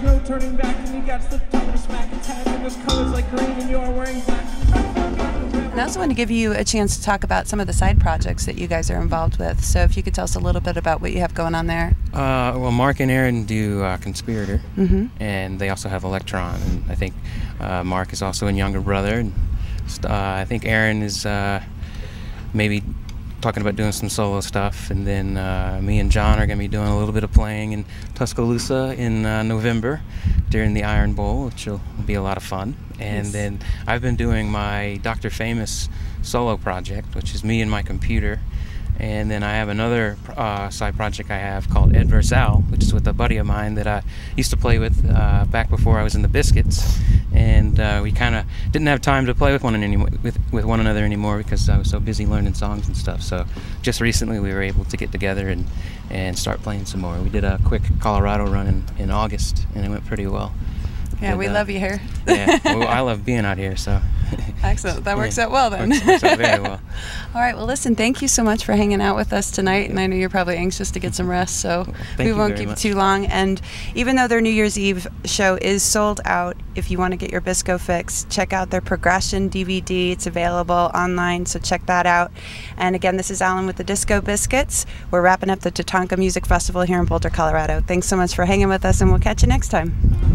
no turning back, and you got slipped up and smack attack, and there's colors like green, and you're wearing black. And I also want to give you a chance to talk about some of the side projects that you guys are involved with. So if you could tell us a little bit about what you have going on there. Well, Mark and Aaron do Conspirator, and they also have Electron. And I think Mark is also a younger brother. And I think Aaron is maybe talking about doing some solo stuff. And then me and John are going to be doing a little bit of playing in Tuscaloosa in November during the Iron Bowl, which will be a lot of fun. And then I've been doing my Dr. Famous solo project, which is me and my computer. And then I have another side project I have called Ed vs. Al, which is with a buddy of mine that I used to play with back before I was in the Biscuits. And we kind of didn't have time to play with one another anymore because I was so busy learning songs and stuff. So just recently we were able to get together and start playing some more. We did a quick Colorado run in August, and it went pretty well. Yeah, we love you here. Yeah, well, I love being out here, so. Excellent. That works out well then. Works out very well. All right, well listen, thank you so much for hanging out with us tonight, and I know you're probably anxious to get some rest, so we won't keep you too long. And even though their New Year's Eve show is sold out, if you want to get your Bisco fix, check out their Progression DVD. It's available online, so check that out. And again, this is Allan with the Disco Biscuits. We're wrapping up the Tatanka Music Festival here in Boulder, Colorado. Thanks so much for hanging with us, and we'll catch you next time.